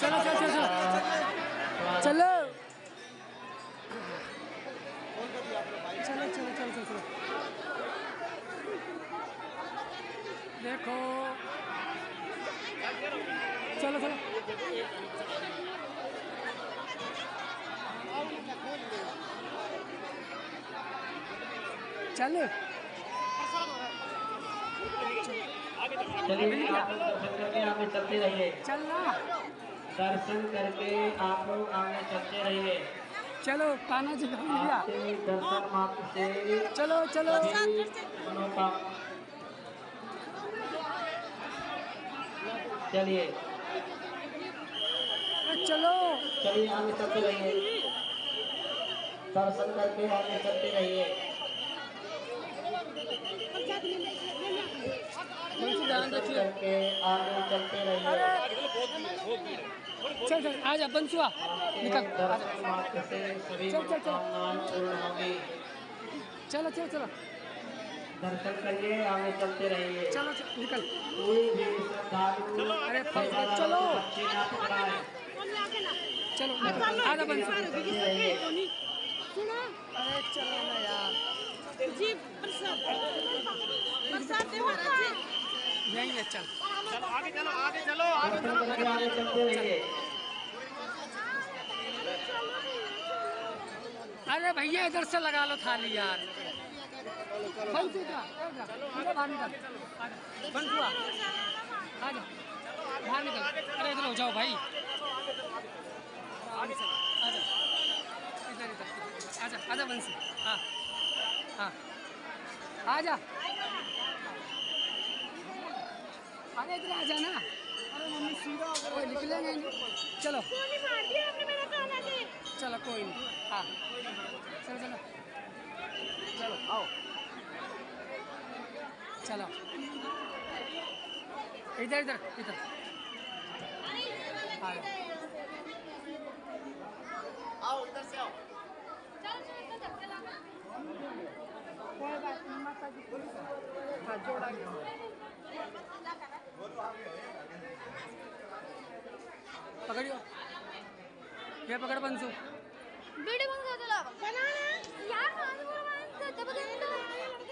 चलो चलो चलो चलो चलो चलो चलो चलो चलो देखो चलो चलो चलो चलिए आप लोग दर्शन करके आगे चलते रहिए। चलना दर्शन करके आप लोग आगे चलते रहिए। चलो कान्हा जी का भैया आपके दर्शन मात्र से चलो चलो मनोकामना। चलिए चलो चलिए आगे चलते रहिए। दर्शन करके आगे चलते रहिए। ध्यान दर्शन रखिए। करके आगे चलते रहिए। चल चल आजा बंसुआ निकल दर्शन मात्र से सभी चल चल चल मनोकामनाएं पूर्ण होंगी। चलो चलो चलो दर्शन करिए आगे चलते रहिए। चलो चलो निकल कोई भी श्रद्धालु अरे सेवा चलो बच्चे ना पकड़ाए। चलो आजा बंसुआ चलते रहिए। अरे चलो ना यार जी प्रसाद प्रसाद दे महाराज जी यही है चल चलो आगे चलो आगे चलो आगे दर्शन करके आगे चलते रहिए। अरे भैया इधर से लगा लो थाली यार बंसुआ बाहर निकल बंसुआ आजा बाहर निकल अरे इधर हो जाओ भाई आजा इधर इधर आजा आजा बंसी हाँ हाँ आजा अरे इधर आजा ना अरे मम्मी सीधा कोई निकलेंगे नहीं चलो गोली मार दिया आपने मेरा कान्हा जी चलो कोई नहीं हाँ चलो चलो चलो आओ चलो इधर इधर इधर आओ इधर से आओ। कोई बात नहीं माता जी हाथ जोड़ा पकड़ियो ये पकड़ बंसू वीडियो बंद कर दो बनाना यार